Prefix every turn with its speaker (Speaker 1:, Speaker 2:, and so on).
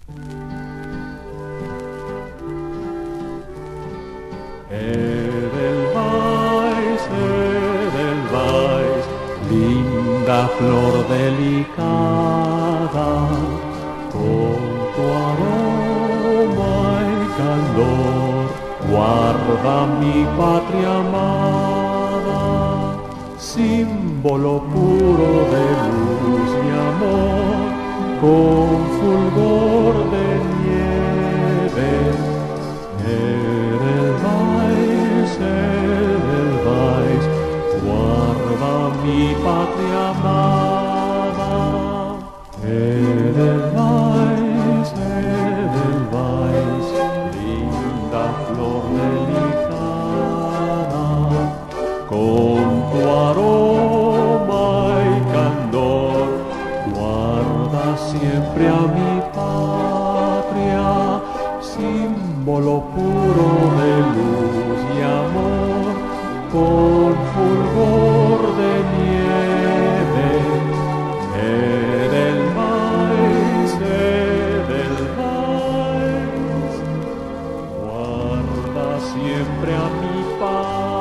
Speaker 1: Edelweiss, Edelweiss, linda flor delicada, con tu aroma y calor, guarda mi patria amada, símbolo puro de luz y amor, con fulgor de nieve. Edelweiss, Edelweiss, guarda mi patria amada. Edelweiss, Edelweiss, linda flor delicada, con tu aroma y candor, guarda siempre a mi patria, símbolo puro de luz y amor, con fulgor de nieve. Edelweiss, Edelweiss, guarda siempre a mi patria.